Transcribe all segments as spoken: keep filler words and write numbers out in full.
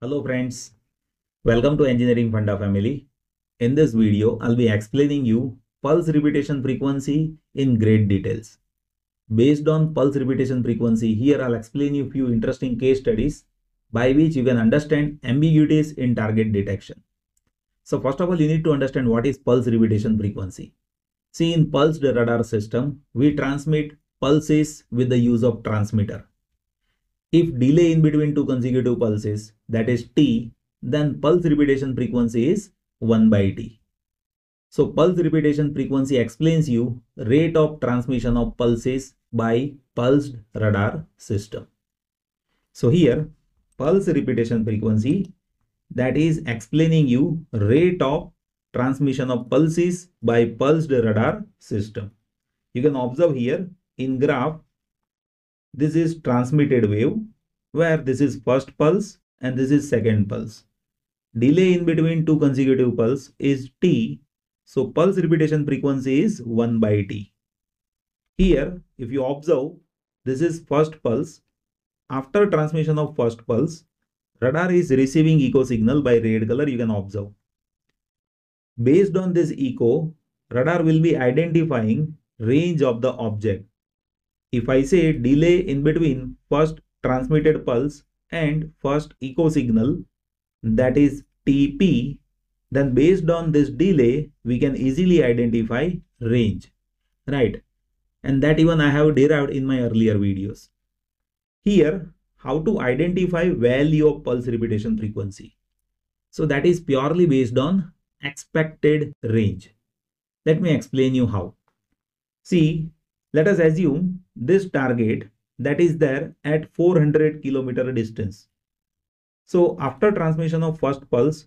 Hello friends, welcome to Engineering Funda family. In this video, I'll be explaining you pulse repetition frequency in great details. Based on pulse repetition frequency, here I'll explain you few interesting case studies by which you can understand ambiguities in target detection. So first of all, you need to understand what is pulse repetition frequency. See, in pulsed radar system, we transmit pulses with the use of transmitter. If delay in between two consecutive pulses, that is T, then pulse repetition frequency is one by T. So pulse repetition frequency explains you rate of transmission of pulses by pulsed radar system. So here pulse repetition frequency, that is explaining you rate of transmission of pulses by pulsed radar system. You can observe here in graph, this is transmitted wave where this is first pulse and this is second pulse. Delay in between two consecutive pulse is T. So pulse repetition frequency is one by T. Here, if you observe, this is first pulse. After transmission of first pulse, radar is receiving echo signal by red color, you can observe. Based on this echo, radar will be identifying range of the object. If I say delay in between first transmitted pulse and first echo signal, that is T P, then based on this delay, we can easily identify range, right? And that even I have derived in my earlier videos. Here, how to identify value of pulse repetition frequency. So that is purely based on expected range. Let me explain you how. See, let us assume this target that is there at four hundred kilometer distance. So after transmission of first pulse,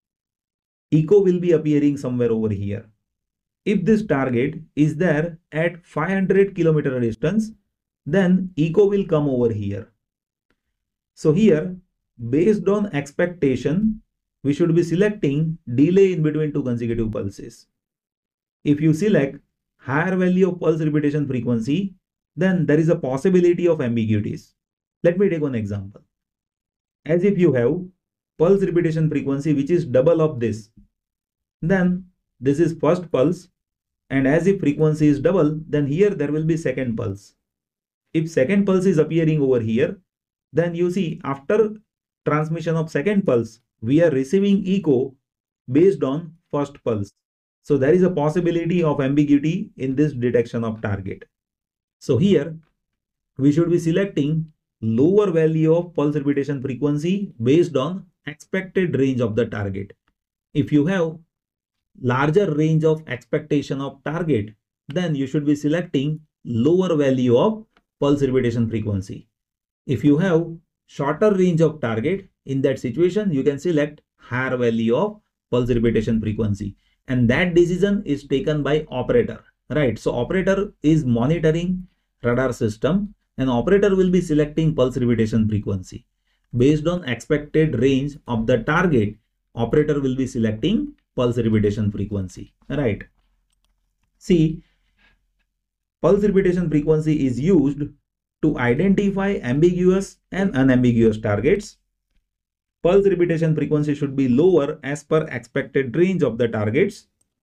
echo will be appearing somewhere over here. If this target is there at five hundred kilometer distance, then echo will come over here. So here, based on expectation, we should be selecting delay in between two consecutive pulses. If you select higher value of pulse repetition frequency, then there is a possibility of ambiguities. Let me take one example. As if you have pulse repetition frequency which is double of this, then this is first pulse, and as if frequency is double, then here there will be second pulse. If second pulse is appearing over here, then you see after transmission of second pulse, we are receiving echo based on first pulse. So there is a possibility of ambiguity in this detection of target. So here we should be selecting lower value of pulse repetition frequency based on expected range of the target. If you have larger range of expectation of target, then you should be selecting lower value of pulse repetition frequency. If you have shorter range of target, in that situation you can select higher value of pulse repetition frequency, and that decision is taken by operator, right? So operator is monitoring radar system, and operator will be selecting pulse repetition frequency based on expected range of the target. Operator will be selecting pulse repetition frequency, right? See, pulse repetition frequency is used to identify ambiguous and unambiguous targets. Pulse repetition frequency should be lower as per expected range of the targets.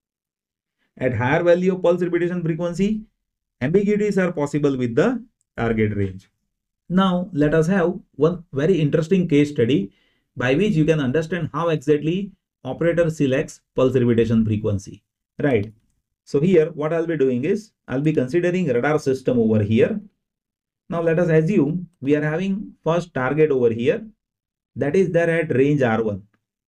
At higher value of pulse repetition frequency, ambiguities are possible with the target range. Now let us have one very interesting case study by which you can understand how exactly operator selects pulse repetition frequency, right? So here what I'll be doing is I'll be considering radar system over here. Now let us assume we are having first target over here, that is there at range R one.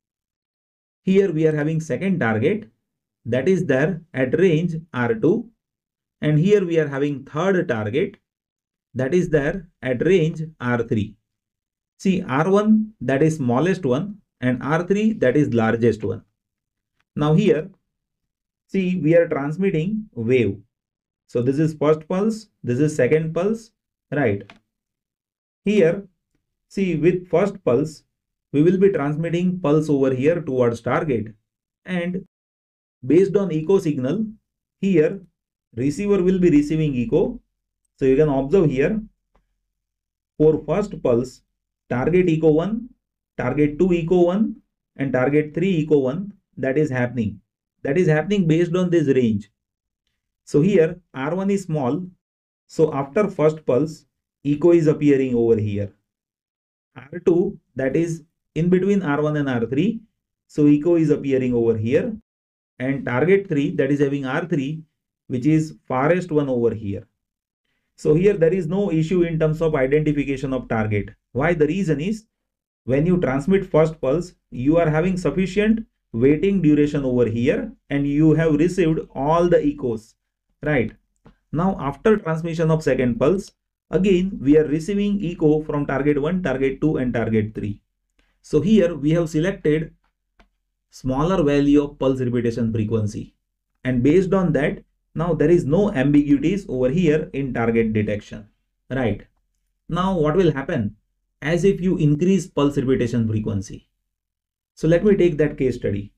Here we are having second target that is there at range R two, and here we are having third target that is there at range R three. See, R one that is smallest one and R three that is largest one. Now here, see, we are transmitting wave. So this is first pulse, this is second pulse, right? Here, see, with first pulse, we will be transmitting pulse over here towards target, and based on echo signal, here receiver will be receiving echo. So you can observe here for first pulse, target echo one target two echo one and target three echo one, that is happening. That is happening based on this range. So here R one is small. So after first pulse, echo is appearing over here. R two, that is in between R one and R three. So echo is appearing over here. And target three, that is having R three, which is farthest one over here. So here there is no issue in terms of identification of target. Why? The reason is when you transmit first pulse, you are having sufficient waiting duration over here and you have received all the echoes, right? Now after transmission of second pulse, again we are receiving echo from target one, target two and target three. So here we have selected smaller value of pulse repetition frequency, and based on that, now there is no ambiguities over here in target detection, right? Now what will happen? As if you increase pulse repetition frequency. So let me take that case study.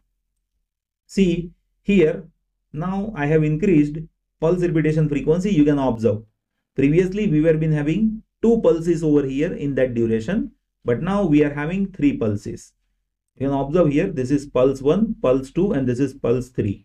See here, now I have increased pulse repetition frequency. You can observe previously we were been having two pulses over here in that duration, but now we are having three pulses. You can observe here, this is pulse one, pulse two and this is pulse three.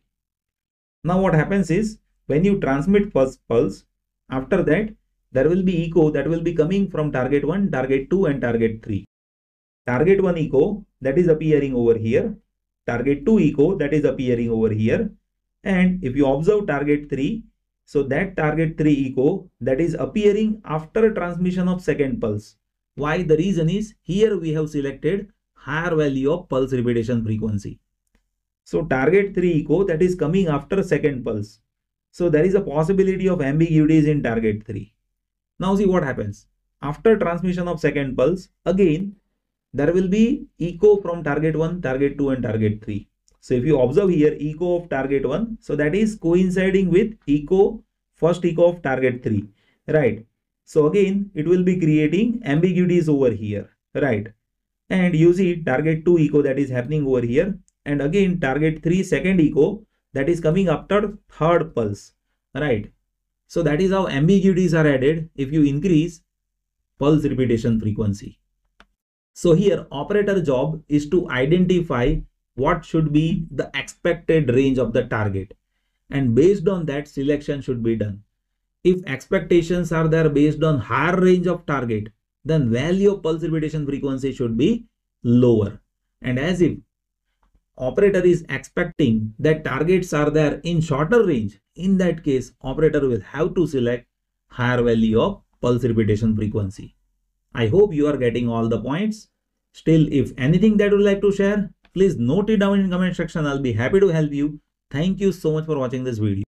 Now what happens is when you transmit first pulse, after that there will be echo that will be coming from target one, target two and target three. Target one echo that is appearing over here, target two echo that is appearing over here, and if you observe target three, so that target three echo that is appearing after transmission of second pulse. Why? The reason is here we have selected higher value of pulse repetition frequency. So target three echo that is coming after second pulse. So there is a possibility of ambiguities in target three. Now see what happens. After transmission of second pulse, again there will be echo from target one, target two and target three. So if you observe here echo of target one, so that is coinciding with echo, first echo of target three, right? So again it will be creating ambiguities over here, right? And you see target two echo that is happening over here, and again target three second echo that is coming after third pulse, right? So that is how ambiguities are added if you increase pulse repetition frequency. So here operator job is to identify what should be the expected range of the target, and based on that selection should be done. If expectations are there based on higher range of target, then value of pulse repetition frequency should be lower. And as if operator is expecting that targets are there in shorter range, in that case operator will have to select higher value of pulse repetition frequency. I hope you are getting all the points. Still, if anything that you would like to share, please note it down in comment section. I'll be happy to help you. Thank you so much for watching this video.